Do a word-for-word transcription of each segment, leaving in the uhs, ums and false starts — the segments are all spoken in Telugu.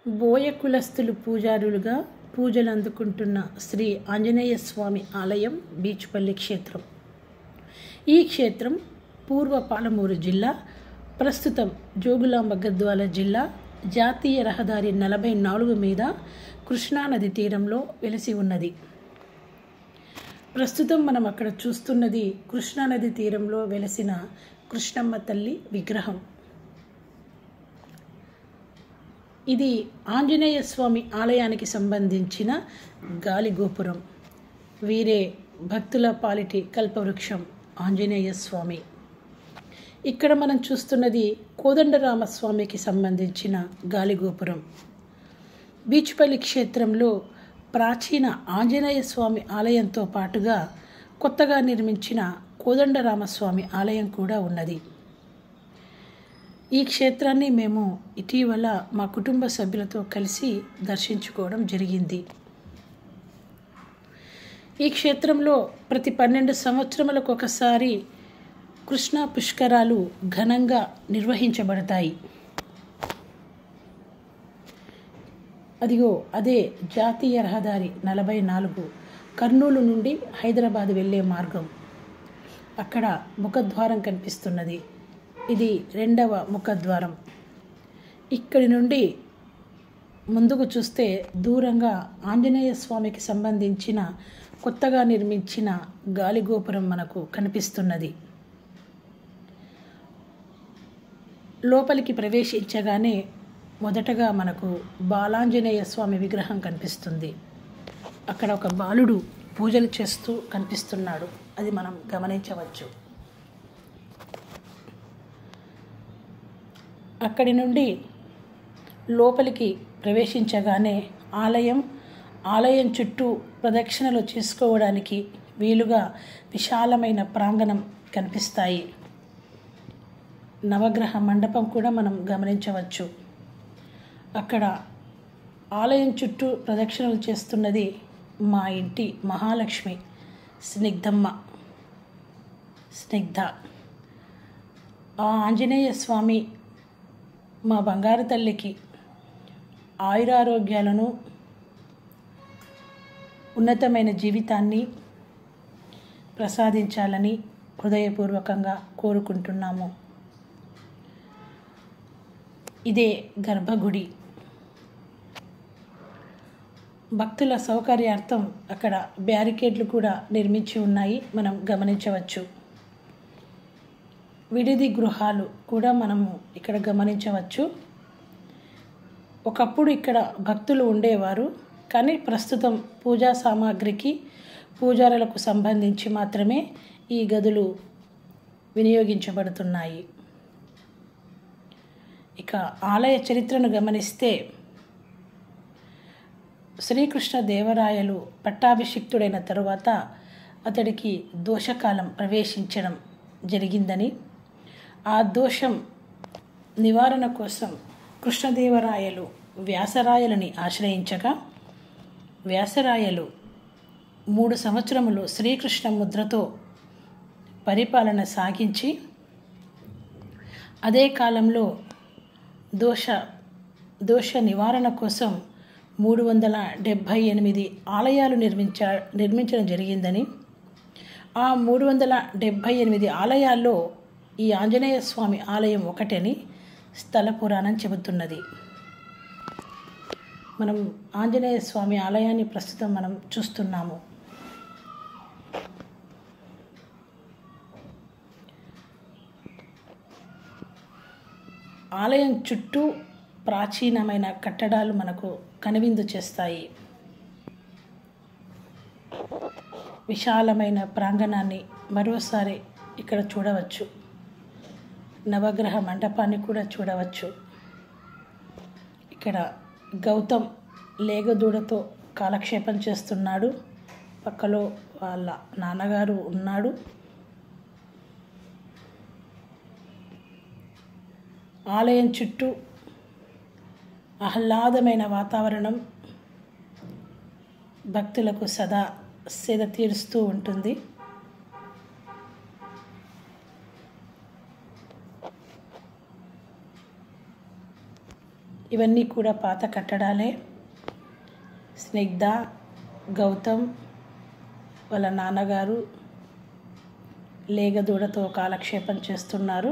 బోయ కులస్తులు పూజారులుగా పూజలు అందుకుంటున్న శ్రీ ఆంజనేయ స్వామి ఆలయం బీచ్పల్లి క్షేత్రం. ఈ క్షేత్రం పూర్వ పాలమూరు జిల్లా, ప్రస్తుతం జోగులాంబ గద్వాల జిల్లా జాతీయ రహదారి నలభై నాలుగు మీద కృష్ణానది తీరంలో వెలిసి ఉన్నది. ప్రస్తుతం మనం అక్కడ చూస్తున్నది కృష్ణానది తీరంలో వెలిసిన కృష్ణమ్మ తల్లి విగ్రహం. ఇది ఆంజనేయ స్వామి ఆలయానికి సంబంధించిన గాలి గోపురం. వీరే భక్తుల పాలిటి కల్పవృక్షం ఆంజనేయ స్వామి. ఇక్కడ మనం చూస్తున్నది కోదండరామస్వామికి సంబంధించిన గాలి గోపురం. బీచ్పల్లి క్షేత్రంలో ప్రాచీన ఆంజనేయ స్వామి ఆలయంతో పాటుగా కొత్తగా నిర్మించిన కోదండరామస్వామి ఆలయం కూడా ఉన్నది. ఈ క్షేత్రాన్ని మేము ఇటీవల మా కుటుంబ సభ్యులతో కలిసి దర్శించుకోవడం జరిగింది. ఈ క్షేత్రంలో ప్రతి పన్నెండు సంవత్సరములకు ఒకసారి కృష్ణా పుష్కరాలు ఘనంగా నిర్వహించబడతాయి. అదిగో అదే జాతీయ రహదారి నలభై నాలుగు కర్నూలు నుండి హైదరాబాద్ వెళ్ళే మార్గం. అక్కడ ముఖద్వారం కనిపిస్తున్నది. ఇది రెండవ ముఖద్వారం. ఇక్కడి నుండి ముందుకు చూస్తే దూరంగా ఆంజనేయ స్వామికి సంబంధించిన కొత్తగా నిర్మించిన గాలిగోపురం మనకు కనిపిస్తున్నది. లోపలికి ప్రవేశించగానే మొదటగా మనకు బాలాంజనేయ స్వామి విగ్రహం కనిపిస్తుంది. అక్కడ ఒక బాలుడు పూజలు చేస్తూ కనిపిస్తున్నాడు. అది మనం గమనించవచ్చు. అక్కడి నుండి లోపలికి ప్రవేశించగానే ఆలయం ఆలయం చుట్టూ ప్రదక్షిణలు చేసుకోవడానికి వీలుగా విశాలమైన ప్రాంగణం కనిపిస్తాయి. నవగ్రహ మండపం కూడా మనం గమనించవచ్చు. అక్కడ ఆలయం చుట్టూ ప్రదక్షిణలు చేస్తున్నది మా ఇంటి మహాలక్ష్మి స్నిగ్ధమ్మ స్నిగ్ధ. ఆ ఆంజనేయ స్వామి మా బంగారు తల్లికి ఆయురారోగ్యాలను, ఉన్నతమైన జీవితాన్ని ప్రసాదించాలని హృదయపూర్వకంగా కోరుకుంటున్నాము. ఇదే గర్భగుడి. భక్తుల సౌకర్యార్థం అక్కడ బ్యారికేడ్లు కూడా నిర్మించి ఉన్నాయి, మనం గమనించవచ్చు. విడిది గృహాలు కూడా మనము ఇక్కడ గమనించవచ్చు. ఒకప్పుడు ఇక్కడ భక్తులు ఉండేవారు, కానీ ప్రస్తుతం పూజా సామాగ్రికి, పూజారులకు సంబంధించి మాత్రమే ఈ గదులు వినియోగించబడుతున్నాయి. ఇక ఆలయ చరిత్రను గమనిస్తే శ్రీకృష్ణ దేవరాయలు పట్టాభిషిక్తుడైన తరువాత అతడికి దోషకాలం ప్రవేశించడం జరిగిందని, ఆ దోషం నివారణ కోసం కృష్ణదేవరాయలు వ్యాసరాయలని ఆశ్రయించగా, వ్యాసరాయలు మూడు సంవత్సరములు శ్రీకృష్ణ ముద్రతో పరిపాలన సాగించి, అదే కాలంలో దోష దోష నివారణ కోసం మూడు వందల డెబ్భై ఎనిమిది ఆలయాలు నిర్మించా నిర్మించడం జరిగిందని, ఆ మూడు వందల డెబ్భై ఎనిమిది ఆలయాల్లో ఈ ఆంజనేయ స్వామి ఆలయం ఒకటని స్థల పురాణం చెబుతున్నది. మనం ఆంజనేయ స్వామి ఆలయాన్ని ప్రస్తుతం మనం చూస్తున్నాము. ఆలయం చుట్టూ ప్రాచీనమైన కట్టడాలు మనకు కనువిందు చేస్తాయి. విశాలమైన ప్రాంగణాన్ని మరోసారి ఇక్కడ చూడవచ్చు. నవగ్రహ మండపాన్ని కూడా చూడవచ్చు. ఇక్కడ గౌతమ్ లేగదూడతో కాలక్షేపం చేస్తున్నాడు. పక్కలో వాళ్ళ నాన్నగారు ఉన్నాడు. ఆలయం చుట్టూ ఆహ్లాదమైన వాతావరణం భక్తులకు సదా సేద తీరుస్తూ ఉంటుంది. ఇవన్నీ కూడా పాత కట్టడాలే. స్నిగ్ధ, గౌతమ్ వాళ్ళ నాన్నగారు లేగదూడతో కాలక్షేపం చేస్తున్నారు.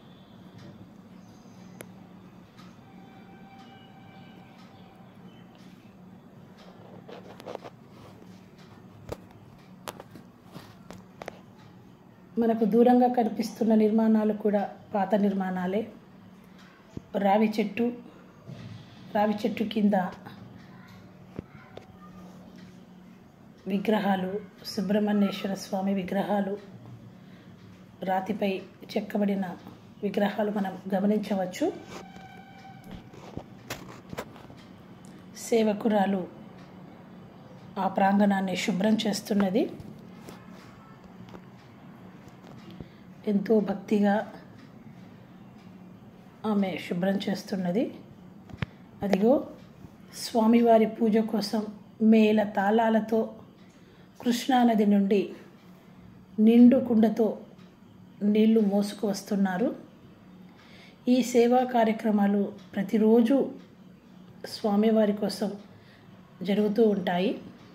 మనకు దూరంగా కనిపిస్తున్న నిర్మాణాలు కూడా పాత నిర్మాణాలే. రావి చెట్టు, రావి చెట్టు కింద విగ్రహాలు, సుబ్రహ్మణ్యేశ్వర స్వామి విగ్రహాలు, రాతిపై చెక్కబడిన విగ్రహాలు మనం గమనించవచ్చు. సేవకురాలు ఆ ప్రాంగణాన్ని శుభ్రం చేస్తున్నది. ఎంతో భక్తిగా ఆమె శుభ్రం చేస్తున్నది. అదిగో స్వామివారి పూజ కోసం మేళ తాళాలతో కృష్ణానది నుండి నిండు కుండతో నీళ్లు మోసుకు వస్తున్నారు. ఈ సేవా కార్యక్రమాలు ప్రతిరోజు స్వామివారి కోసం జరుగుతూ ఉంటాయి.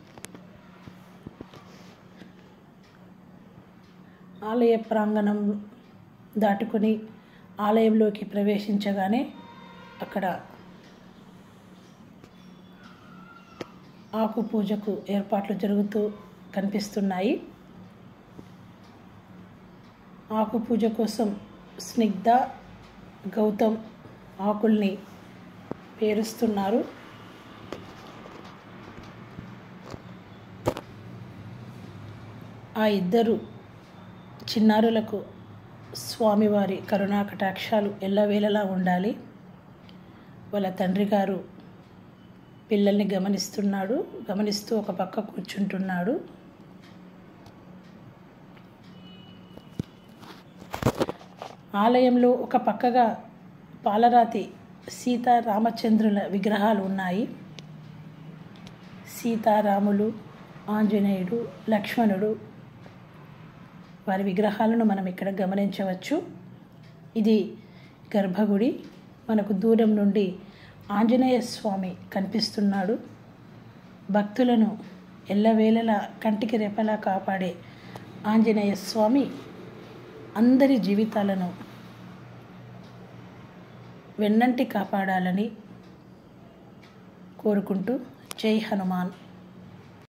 ఆలయ ప్రాంగణం దాటుకొని ఆలయంలోకి ప్రవేశించగానే అక్కడ ఆకు పూజకు ఏర్పాట్లు జరుగుతూ కనిపిస్తున్నాయి. ఆకు పూజ కోసం స్నిగ్ధ, గౌతమ్ ఆకుల్ని పేరుస్తున్నారు. ఆ ఇద్దరు చిన్నారులకు స్వామివారి కరుణా కటాక్షాలు ఎల్లవేళలా ఉండాలి. వాళ్ళ తండ్రి గారు పిల్లల్ని గమనిస్తున్నాడు. గమనిస్తూ ఒక పక్క కూర్చుంటున్నాడు. ఆలయంలో ఒక పక్కగా పాలరాతి సీతారామచంద్రుల విగ్రహాలు ఉన్నాయి. సీతారాములు, ఆంజనేయుడు, లక్ష్మణుడు వారి విగ్రహాలను మనం ఇక్కడ గమనించవచ్చు. ఇది గర్భగుడి. మనకు దూరం నుండి ఆంజనేయ స్వామి కనిపిస్తున్నాడు. భక్తులను ఎల్లవేళలా కంటికి రెపలా కాపాడే ఆంజనేయ స్వామి అందరి జీవితాలను వెన్నంటి కాపాడాలని కోరుకుంటూ జై హనుమాన్.